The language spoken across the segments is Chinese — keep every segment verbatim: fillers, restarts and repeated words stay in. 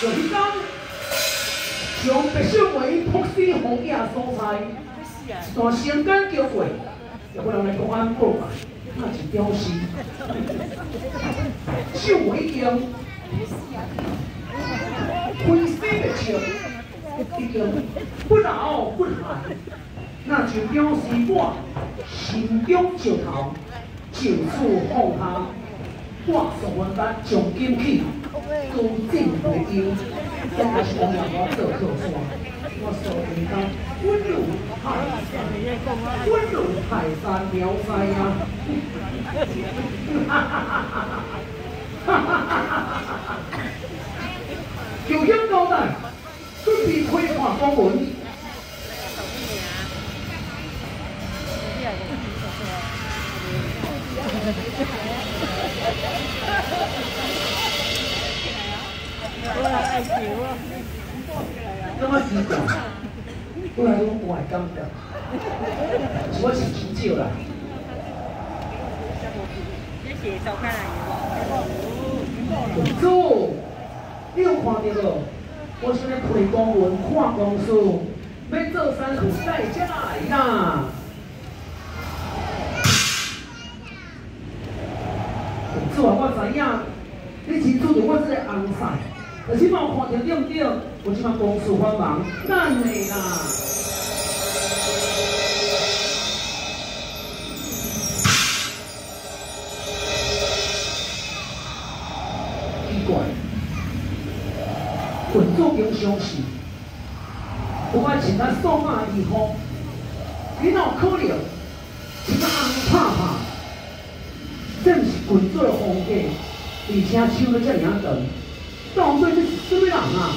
就迄天，将白小梅扑死红叶所在，一段时间经过，有人来公安报案，那是表示小梅已经灰死的笑，已经不老不害，那就表示我心中石头就此放下。 我上完班从今起，都正回应，现在是讲让我做特山，我所以讲稳如泰山，稳如泰山苗寨啊！哈哈哈哈哈哈！就向交代，准备开看公文。 我来爱笑啊！ 咁我知道，我来讲我系感觉，我是真少啦。 你写手看来主，你有看到无？我现在开公文看公司，要做衫裤带遮来啦。主啊，我知影，你真做着我这个红菜。 而且我看到对不对？我即摆公事繁忙，难的啦。奇怪，群众经相是，我爱请咱数码医护，你哪有可能一个红拍拍？这毋是群众的风格，而且手都遮尔长。 当对这是什么人啊？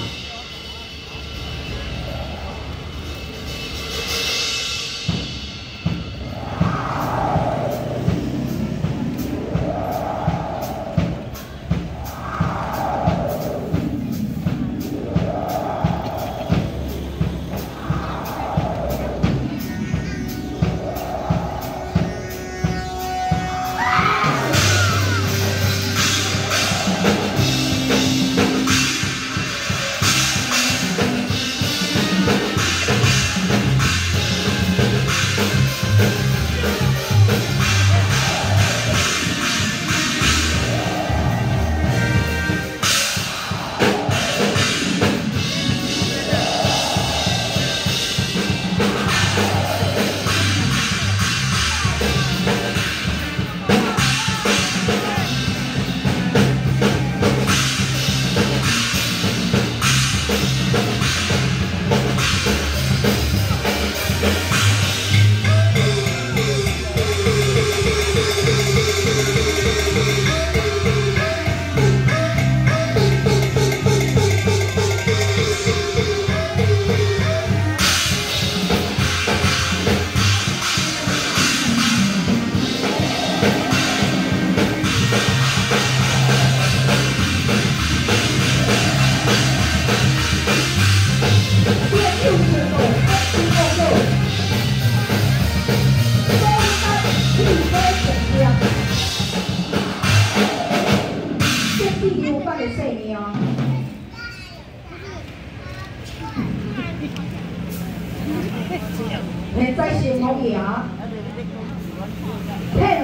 现在是红牙，嘿。